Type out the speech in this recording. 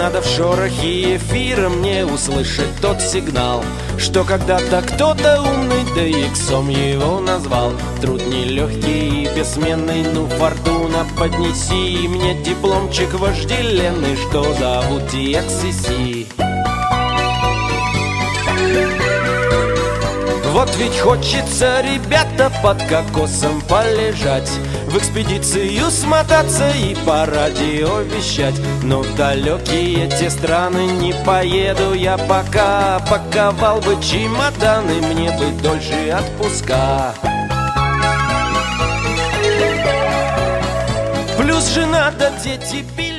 надо в шорохе эфира мне услышать тот сигнал, что когда-то кто-то умный, да иксом его назвал. Труд нелегкий и бессменный, ну фортуна поднеси мне дипломчик вожделенный, что зовут TXCC. Вот ведь хочется, ребята, под кокосом полежать, в экспедицию смотаться и по радио вещать. Но в далекие те страны не поеду я пока. Паковал бы чемоданы, мне бы дольше отпуска. Плюс жена да дети пили.